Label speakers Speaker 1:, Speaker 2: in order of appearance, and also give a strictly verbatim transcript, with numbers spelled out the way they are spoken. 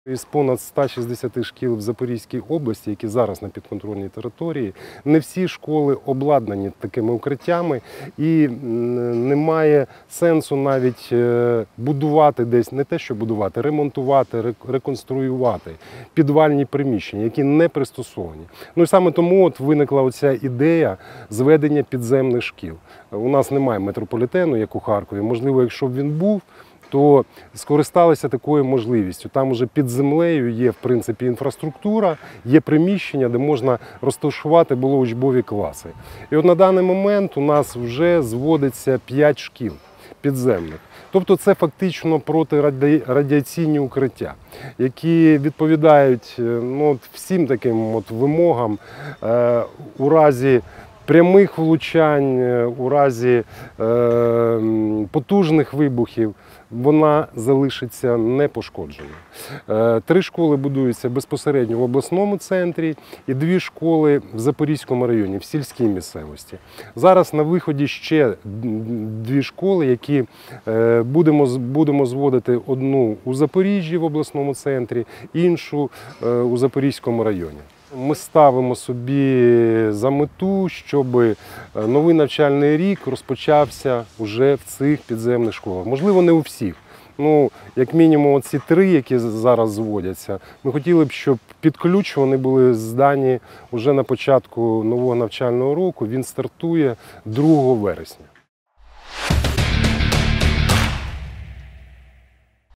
Speaker 1: Із понад ста шістдесяти шкіл в Запорізькій області, які зараз на підконтрольній території, не всі школи обладнані такими укриттями, і немає сенсу навіть будувати десь, не те, що будувати, ремонтувати, реконструювати підвальні приміщення, які не пристосовані. Ну і саме тому от виникла оця ідея зведення підземних шкіл. У нас немає метрополітену, як у Харкові. Можливо, якщо б він був, то скористалися такою можливістю. Там уже під землею є, в принципі, інфраструктура, є приміщення, де можна розташувати було учбові класи. І от на даний момент у нас вже зводиться п'ять шкіл підземних. Тобто це фактично протирадіаційні укриття, які відповідають ну, всім таким от вимогам е, у разі прямих влучань, у разі е, потужних вибухів, вона залишиться непошкодженою. Е, три школи будуються безпосередньо в обласному центрі і дві школи в Запорізькому районі, в сільській місцевості. Зараз на виході ще дві школи, які е, будемо, будемо зводити: одну у Запоріжжі в обласному центрі, іншу е, у Запорізькому районі. Ми ставимо собі за мету, щоб новий навчальний рік розпочався вже в цих підземних школах. Можливо, не у всіх. Ну, як мінімум, ці три, які зараз зводяться, ми хотіли б, щоб під ключ вони були здані вже на початку нового навчального року. Він стартує другого вересня.